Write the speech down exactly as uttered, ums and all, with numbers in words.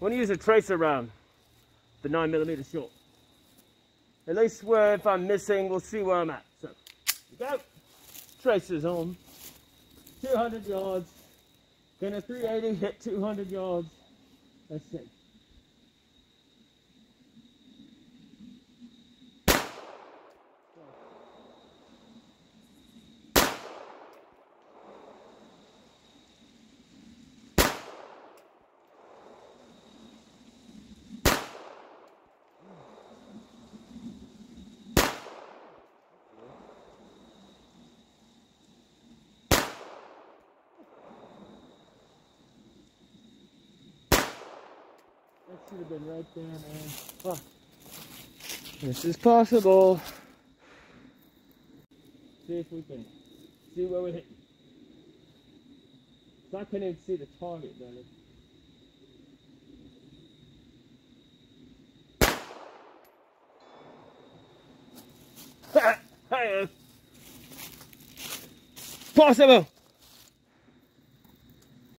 want to use a tracer round, the nine millimeter short. At least where if I'm missing, we'll see where I'm at. So, we go. Tracers on. two hundred yards. Gonna three eighty, hit two hundred yards. Let's see. That should have been right there, man. Fuck. This is possible. See if we can see where we hit. So I couldn't even see the target, Dennis. Hey, possible.